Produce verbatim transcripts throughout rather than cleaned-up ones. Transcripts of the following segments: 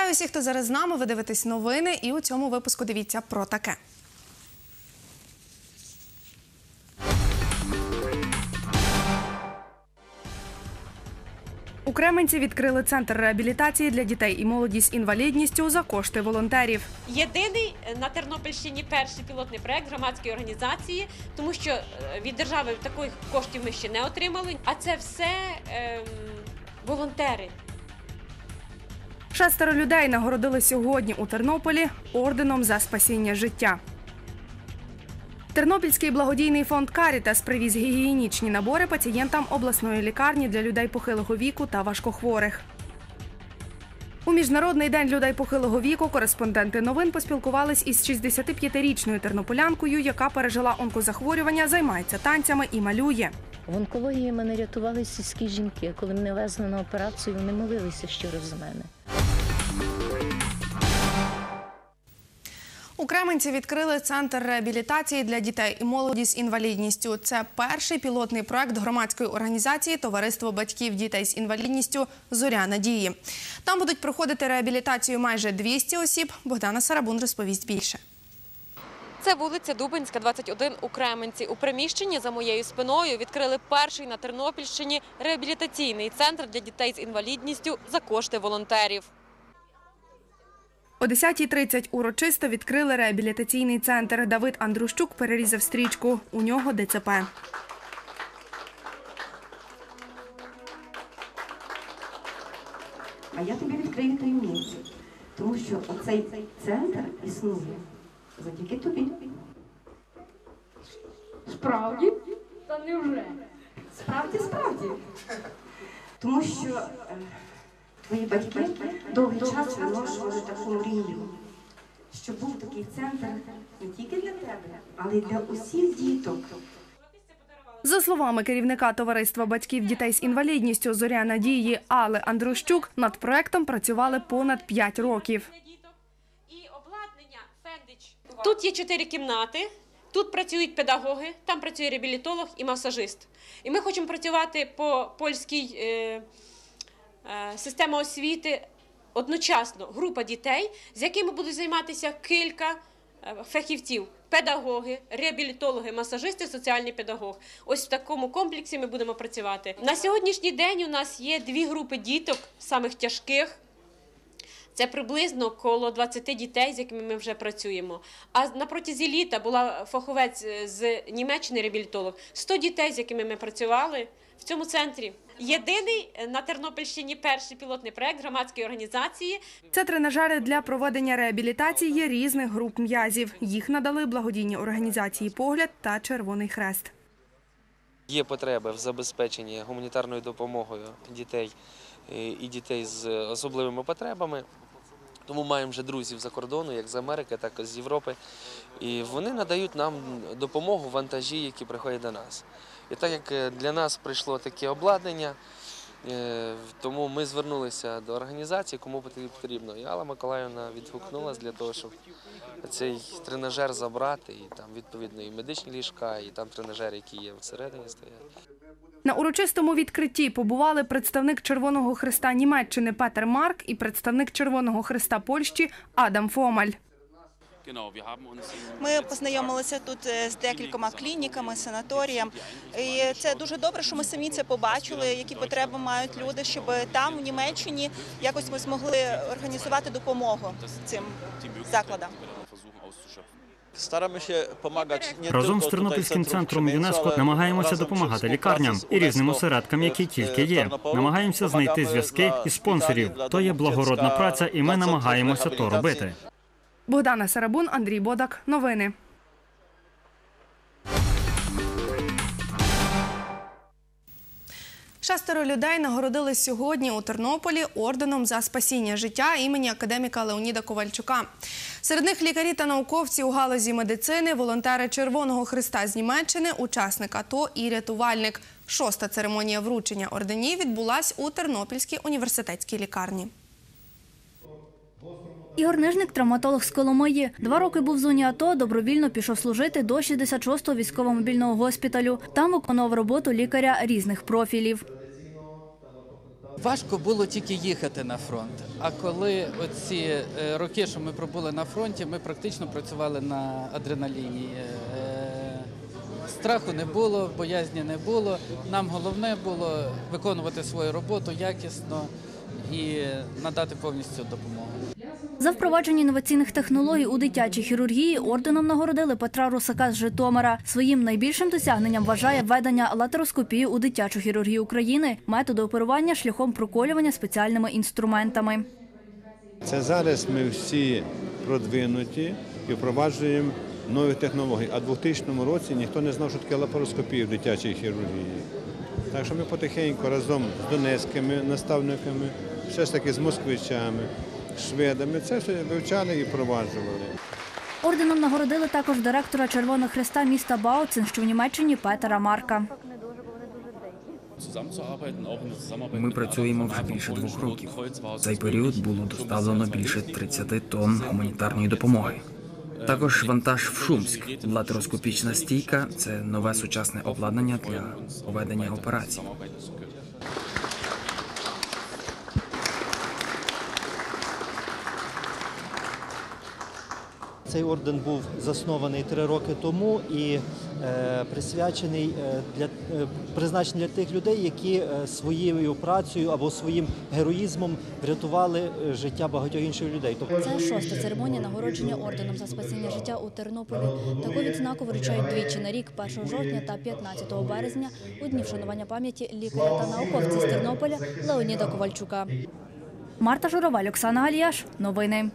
Вітаю всіх, хто зараз з нами. Ви дивитесь новини, і у цьому випуску дивіться про таке. У Кременці відкрили центр реабілітації для дітей і молоді з інвалідністю за кошти волонтерів. Єдиний на Тернопільщині перший пілотний проєкт громадської організації, тому що від держави таких коштів ми ще не отримали, а це все ем, волонтери. Шестеро людей нагородили сьогодні у Тернополі орденом за спасіння життя. Тернопільський благодійний фонд «Карітас» привіз гігієнічні набори пацієнтам обласної лікарні для людей похилого віку та важкохворих. У Міжнародний день людей похилого віку кореспонденти новин поспілкувались із шістдесятип'ятирічною тернополянкою, яка пережила онкозахворювання, займається танцями і малює. В онкології мене рятували сільські жінки. Коли мене везли на операцію, вони молилися щиро за мене. У Кременці відкрили центр реабілітації для дітей і молоді з інвалідністю. Це перший пілотний проект громадської організації «Товариство батьків дітей з інвалідністю «Зоря надії». Там будуть проходити реабілітацію майже двісті осіб. Богдана Сарабун розповість більше. Це вулиця Дубинська, двадцять один у Кременці. У приміщенні за моєю спиною відкрили перший на Тернопільщині реабілітаційний центр для дітей з інвалідністю за кошти волонтерів. О десятій тридцять урочисто відкрили реабілітаційний центр. Давид Андрущук перерізав стрічку. У нього Де Це Пе. А я тобі відкрию таємницю, тому що оцей центр існує завдяки тобі. Справді? Та невже? Справді, справді. Тому що е, твої батьки довгий час виношували таку мрію, щоб був такий центр не тільки для тебе, але й для усіх діток. За словами керівника товариства батьків дітей з інвалідністю «Зоря надії» Алли Андрущук, над проектом працювали понад п'ять років. Тут є чотири кімнати, тут працюють педагоги, там працює реабілітолог і масажист. І ми хочемо працювати по польській е, е, системі освіти одночасно. Група дітей, з якими будуть займатися кілька фахівців. Педагоги, реабілітологи, масажисти, соціальний педагог. Ось в такому комплексі ми будемо працювати. На сьогоднішній день у нас є дві групи діток, самих тяжких. Це приблизно коло двадцяти дітей, з якими ми вже працюємо. А на протязі літа була фаховець з Німеччини, реабілітолог, сто дітей, з якими ми працювали в цьому центрі. Єдиний на Тернопільщині перший пілотний проєкт громадської організації. Це тренажери для проведення реабілітації різних груп м'язів. Їх надали благодійні організації «Погляд» та «Червоний Хрест». Є потреби в забезпеченні гуманітарною допомогою дітей і дітей з особливими потребами. Тому маємо вже друзів за кордону, як з Америки, так і з Європи. І вони надають нам допомогу, вантажі, які приходять до нас. І так як для нас прийшло таке обладнання, тому ми звернулися до організації, кому потрібно. І Алла Миколаївна відгукнулася для того, щоб цей тренажер забрати. І там відповідно і медичні ліжка, і там тренажери, які є всередині стоять. На урочистому відкритті побували представник Червоного Хреста Німеччини Петер Марк і представник Червоного Хреста Польщі Адам Фомаль. Ми познайомилися тут з декількома клініками, санаторієм. І це дуже добре, що ми самі це побачили, які потреби мають люди, щоб там, в Німеччині, якось ми змогли організувати допомогу цим закладам. Разом з Тернопільським центром ЮНЕСКО намагаємося допомагати лікарням і різним осередкам, які тільки є. Намагаємося знайти зв'язки і спонсорів. То є благородна праця, і ми намагаємося то робити. Богдана Сарабун, Андрій Бодак. Новини. Шестеро людей нагородили сьогодні у Тернополі орденом за спасіння життя імені академіка Леоніда Ковальчука. Серед них лікарі та науковці у галузі медицини, волонтери Червоного Хреста з Німеччини, учасник АТО і рятувальник. Шоста церемонія вручення орденів відбулась у Тернопільській університетській лікарні. Ігор Нижник – травматолог з Коломиї. Два роки був в зоні АТО, добровільно пішов служити до шістдесят шостого військово-мобільного госпіталю. Там виконував роботу лікаря різних профілів. Важко було тільки їхати на фронт. А коли оці роки, що ми пробули на фронті, ми практично працювали на адреналіні. Страху не було, боязні не було. Нам головне було виконувати свою роботу якісно і надати повністю допомогу. За впровадження інноваційних технологій у дитячій хірургії орденом нагородили Петра Русака з Житомира. Своїм найбільшим досягненням вважає введення латероскопії у дитячу хірургію України, методу оперування шляхом проколювання спеціальними інструментами. Це зараз ми всі продвинуті і впроваджуємо нові технології. А в двохтисячному році ніхто не знав, що таке лапароскопія в дитячій хірургії. Так що ми потихеньку разом з донецькими наставниками, все ж таки з москвичами, шведами, це все вивчали і впроваджували. Орденом нагородили також директора Червоного Хреста міста Бауцен, що в Німеччині, Петера Марка. Ми працюємо вже більше двох років. В цей період було доставлено більше тридцяти тонн гуманітарної допомоги. Також вантаж в Шумськ. Латероскопічна стійка – це нове сучасне обладнання для проведення операцій. Цей орден був заснований три роки тому і е, присвячений е, для е, призначений для тих людей, які е, своєю працею або своїм героїзмом врятували життя багатьох інших людей. Це шоста церемонія нагородження орденом за спасіння життя у Тернополі. Таку відзнаку вручають двічі на рік – першого жовтня та п'ятнадцятого березня у дні вшанування пам'яті лікаря та науковця з Тернополя Леоніда Ковальчука. Марта Журавель, Оксана Галіяш. Новини.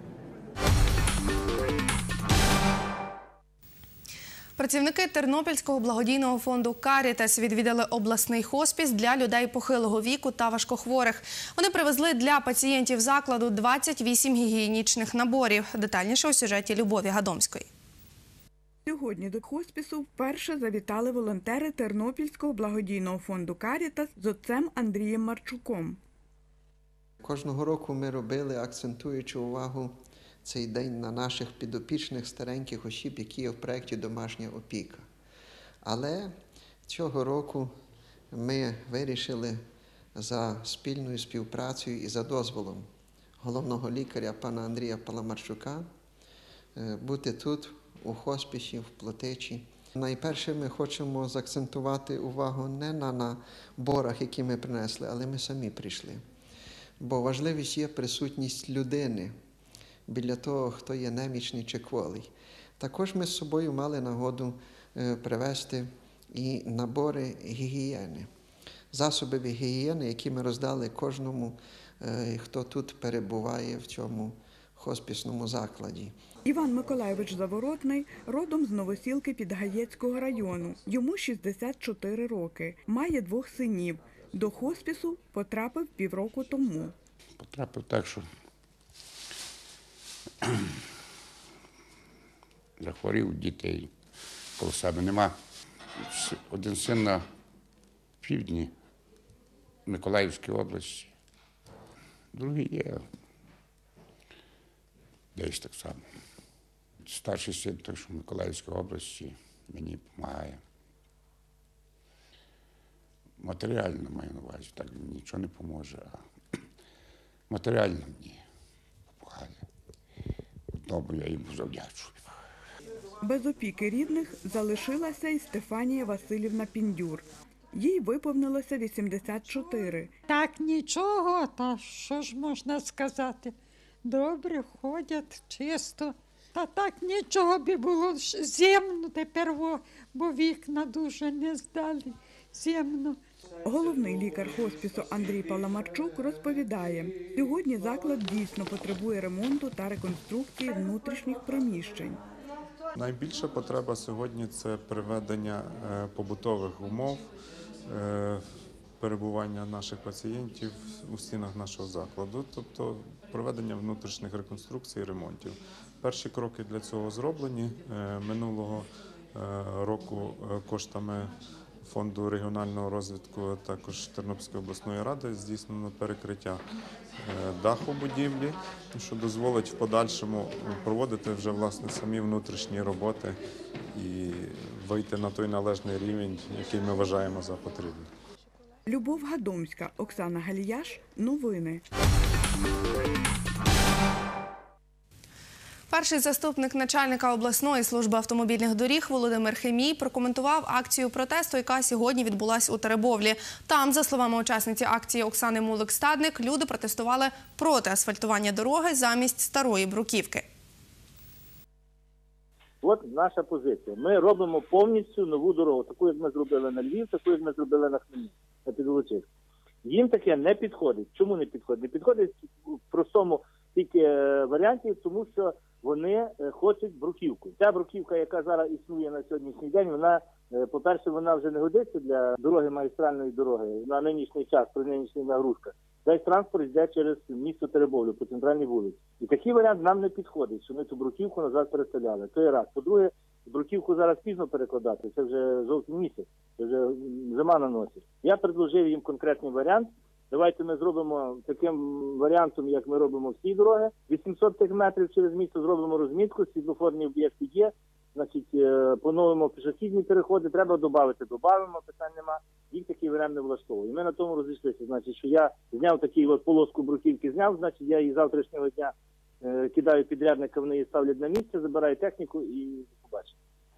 Працівники Тернопільського благодійного фонду «Карітас» відвідали обласний хоспіс для людей похилого віку та важкохворих. Вони привезли для пацієнтів закладу двадцять вісім гігієнічних наборів. Детальніше у сюжеті Любові Гадомської. Сьогодні до хоспісу вперше завітали волонтери Тернопільського благодійного фонду «Карітас» з отцем Андрієм Марчуком. Кожного року ми робили, акцентуючи увагу цей день на наших підопічних стареньких осіб, які є в проєкті «Домашня опіка». Але цього року ми вирішили за спільною співпрацею і за дозволом головного лікаря пана Андрія Паламарчука бути тут, у хоспісі, в Плотичі. Найперше ми хочемо заакцентувати увагу не на наборах, які ми принесли, але ми самі прийшли. Бо важливість є присутність людини біля того, хто є немічний чи кволий. Також ми з собою мали нагоду привезти і набори гігієни, засоби гігієни, які ми роздали кожному, хто тут перебуває в цьому хоспісному закладі. Іван Миколайович Заворотний родом з Новосілки Підгаєцького району. Йому шістдесят чотири роки. Має двох синів. До хоспісу потрапив півроку тому. Потрапив так, що захворів дітей, коло себе нема. Один син на півдні Миколаївській області, другий є десь так само. Старший син, той, що в Миколаївській області, мені допомагає. Матеріально маю на увазі, так нічого не поможе, а матеріально мені допомагає. Одному я йому завдячую. Без опіки рідних залишилася і Стефанія Василівна Піндюр. Їй виповнилося вісімдесят чотири. Так нічого, та що ж можна сказати? Добре ходять, чисто. Та так нічого би було зимно тепер, бо вікна дуже не здали. Зимно. Головний лікар хоспісу Андрій Паламарчук розповідає, сьогодні заклад дійсно потребує ремонту та реконструкції внутрішніх приміщень. Найбільша потреба сьогодні – це приведення побутових умов, перебування наших пацієнтів у стінах нашого закладу, тобто проведення внутрішніх реконструкцій і ремонтів. Перші кроки для цього зроблені. Минулого року коштами Фонду регіонального розвитку, а також Тернопільської обласної ради здійснено перекриття даху будівлі, що дозволить в подальшому проводити вже власне самі внутрішні роботи і вийти на той належний рівень, який ми вважаємо за потрібне. Любов Гадомська, Оксана Галіяш. Новини. Перший заступник начальника обласної служби автомобільних доріг Володимир Хемій прокоментував акцію протесту, яка сьогодні відбулась у Теребовлі. Там, за словами учасниці акції Оксани Мулик-Стадник, люди протестували проти асфальтування дороги замість старої бруківки. От наша позиція. Ми робимо повністю нову дорогу, таку, як ми зробили на Львів, таку, як ми зробили на Хмельницький, на Підволочиськ. Їм таке не підходить. Чому не підходить? Не підходить в простому тільки варіанті, тому що вони хочуть бруківку. Ця бруківка, яка зараз існує на сьогоднішній день, вона, по-перше, вона вже не годиться для дороги, магістральної дороги на нинішній час, при нинішніх нагрузках. Весь транспорт йде через місто Теребовлю по центральній вулиці. І такий варіант нам не підходить, що ми цю бруківку назад переставляли. Це є раз. По-друге, бруківку зараз пізно перекладати, це вже жовтий місяць, це вже зима на носі. Я предложив їм конкретний варіант. Давайте ми зробимо таким варіантом, як ми робимо всі дороги. вісімсот метрів через місто зробимо розмітку, світлофорні об'єкти є. Значить, поновимо пішохідні переходи, треба додати, додамо, питань нема. Їх такий варіант не влаштовує. І ми на тому розійшлися. Значить, що я зняв такий от полоску бруківки, зняв, значить, я її завтрашнього дня е, кидаю підрядника, вони її ставлять на місце, забираю техніку і побачимо.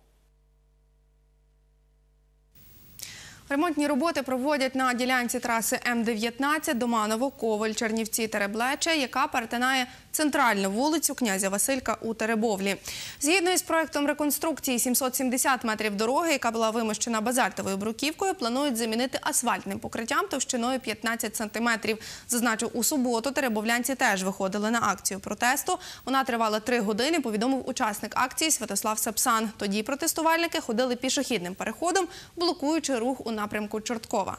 Ремонтні роботи проводять на ділянці траси М дев'ятнадцять Доманово-Ковель-Чернівці-Тереблече, яка перетинає центральну вулицю князя Василька у Теребовлі. Згідно із проектом реконструкції, сімсот сімдесят метрів дороги, яка була вимощена базальтовою бруківкою, планують замінити асфальтним покриттям товщиною п'ятнадцять сантиметрів. Зазначу, у суботу теребовлянці теж виходили на акцію протесту. Вона тривала три години, повідомив учасник акції Святослав Сапсан. Тоді протестувальники ходили пішохідним переходом, блокуючи рух у напрямку Чорткова.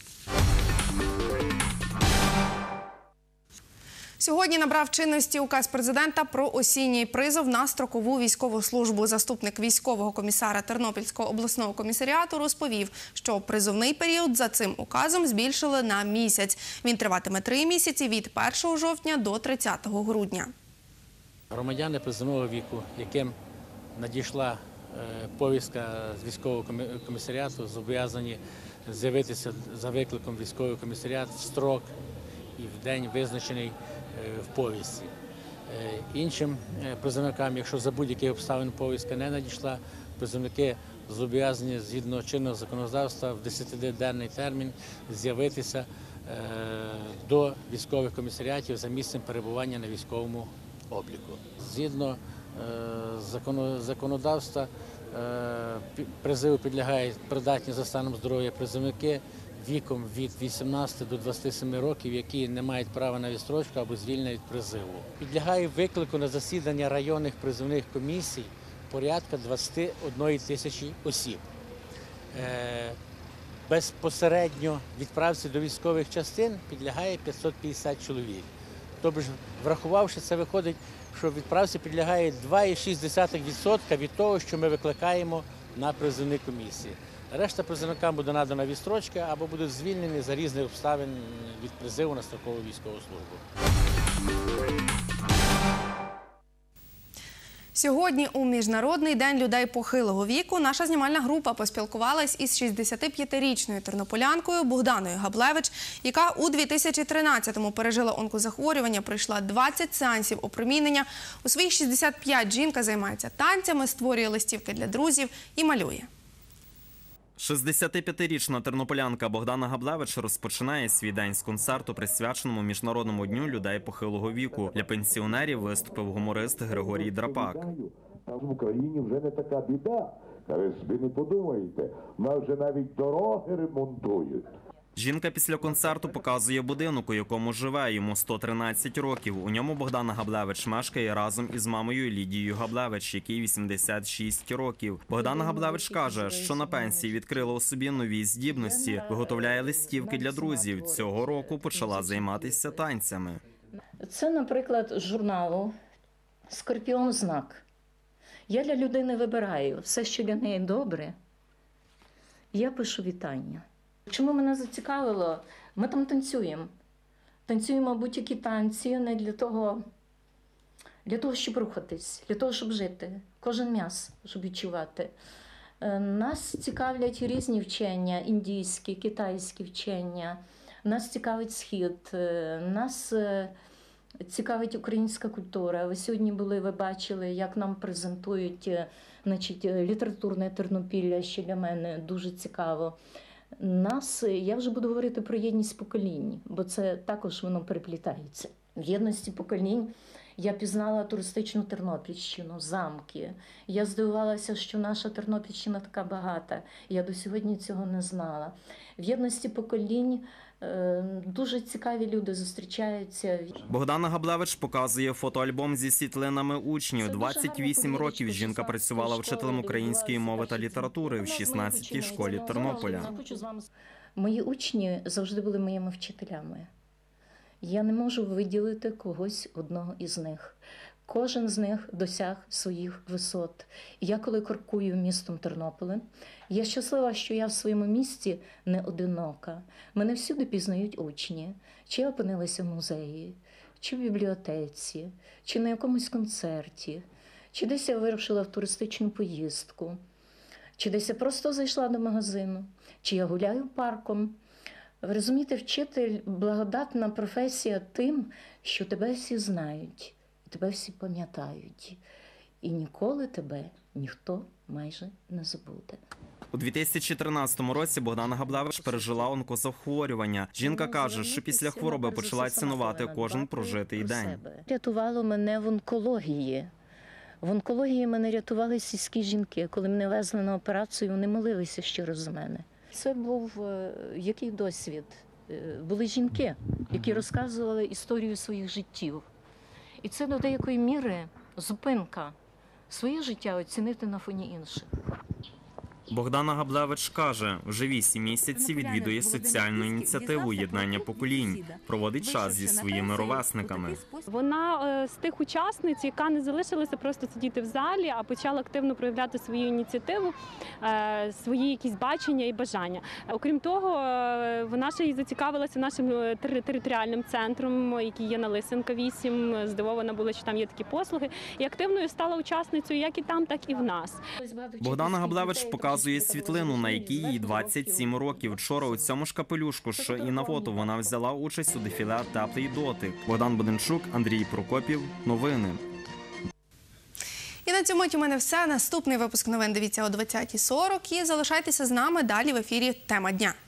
Сьогодні набрав чинності указ президента про осінній призов на строкову військову службу. Заступник військового комісара Тернопільського обласного комісаріату розповів, що призовний період за цим указом збільшили на місяць. Він триватиме три місяці від першого жовтня до тридцятого грудня. Громадяни призовного віку, яким надійшла повістка з військового комісаріату, зобов'язані з'явитися за викликом військового комісаріату в строк і в день, визначений в повістці. Іншим призовникам, якщо за будь-яких обставин повістка не надійшла, призовники зобов'язані згідно чинного законодавства в десятиденний термін з'явитися до військових комісаріатів за місцем перебування на військовому обліку. Згідно законодавства призиву підлягають придатні за станом здоров'я призовники віком від вісімнадцяти до двадцяти семи років, які не мають права на відстрочку або звільнення від призиву. Підлягає виклику на засідання районних призовних комісій порядка двадцяти однієї тисячі осіб. Безпосередньо відправці до військових частин підлягає п'ятсот п'ятдесят чоловік. Тобто, врахувавши це, виходить, що відправці підлягає два цілих шість десятих відсотка від того, що ми викликаємо на призовні комісії. Решта призовникам буде надана відстрочка або будуть звільнені за різних обставин від призиву на строкову військову службу. Сьогодні у Міжнародний день людей похилого віку наша знімальна група поспілкувалась із шістдесятип'ятирічною тернополянкою Богданою Габлевич, яка у дві тисячі тринадцятому пережила онкозахворювання, пройшла двадцять сеансів опромінення. У своїх шістдесят п'ять жінка займається танцями, створює листівки для друзів і малює. шістдесятип'ятирічна тернополянка Богдана Габлевич розпочинає свій день з концерту, присвяченому Міжнародному дню людей похилого віку. Для пенсіонерів виступив гуморист Григорій Драпак. Там в Україні вже не така біда. Ви собі не подумаєте, нас вже навіть дороги ремонтують. Жінка після концерту показує будинок, у якому живе. Йому сто тринадцять років. У ньому Богдана Габлевич мешкає разом із мамою Лідією Габлевич, якій вісімдесят шість років. Богдана Габлевич каже, що на пенсії відкрила у собі нові здібності. Виготовляє листівки для друзів. Цього року почала займатися танцями. Це, наприклад, з журналу «Скорпіон знак». Я для людини вибираю все, що для неї добре. Я пишу вітання. Чому мене зацікавило? Ми там танцюємо. Танцюємо будь-які танці не для того, для того, щоб рухатись, для того, щоб жити. Кожен м'яз, щоб відчувати. Е, Нас цікавлять різні вчення, індійські, китайські вчення. Нас цікавить Схід, е, нас е, цікавить українська культура. Ви сьогодні були, ви бачили, як нам презентують е, значить, е, літературне Тернопілля, що для мене дуже цікаво. Нас, е, я вже буду говорити про єдність поколінь, бо це також воно переплітається. В єдності поколінь я пізнала туристичну Тернопільщину, замки. Я здивувалася, що наша Тернопільщина така багата. Я до сьогодні цього не знала. В єдності поколінь е, дуже цікаві люди зустрічаються. Богдана Габлевич показує фотоальбом зі світлинами учнів. двадцять вісім років жінка працювала вчителем української мови та літератури в шістнадцятій школі Тернополя. Мої учні завжди були моїми вчителями. Я не можу виділити когось одного із них. Кожен з них досяг своїх висот. І я, коли крокую містом Тернополем, я щаслива, що я в своєму місті не одинока. Мене всюди пізнають учні. Чи я опинилася в музеї, чи в бібліотеці, чи на якомусь концерті, чи десь я вирушила в туристичну поїздку, чи десь я просто зайшла до магазину, чи я гуляю парком. Ви розумієте, вчитель – благодатна професія тим, що тебе всі знають, тебе всі пам'ятають. І ніколи тебе ніхто майже не забуде. У дві тисячі тринадцятому році Богдана Габлевич пережила онкозахворювання. Жінка каже, що після хвороби почала цінувати кожен прожитий день. Рятувало мене в онкології. В онкології мене рятували сільські жінки. Коли мене везли на операцію, вони молилися щиро за мене. Це був е, який досвід? Е, були жінки, які розказували історію своїх життів. І це до деякої міри зупинка. Своє життя оцінити на фоні інших. Богдана Габлевич каже, вже вісім місяців відвідує соціальну ініціативу «Єднання поколінь», проводить час зі своїми ровесниками. Вона з тих учасниць, яка не залишилася просто сидіти в залі, а почала активно проявляти свою ініціативу, свої якісь бачення і бажання. Окрім того, вона ще й зацікавилася нашим територіальним центром, який є на Лисенка вісім. Здивована була, що там є такі послуги. І активною стала учасницею як і там, так і в нас. Богдана Габлевич показує світлину, на якій їй двадцять сім років. Вчора у цьому ж капелюшку, що і на фото, вона взяла участь у дефіле «Теплий дотик». Богдан Буденчук, Андрій Прокопів. Новини. І на цьому у мене все. Наступний випуск новин дивіться о двадцятій сорок. І залишайтеся з нами далі в ефірі «Тема дня».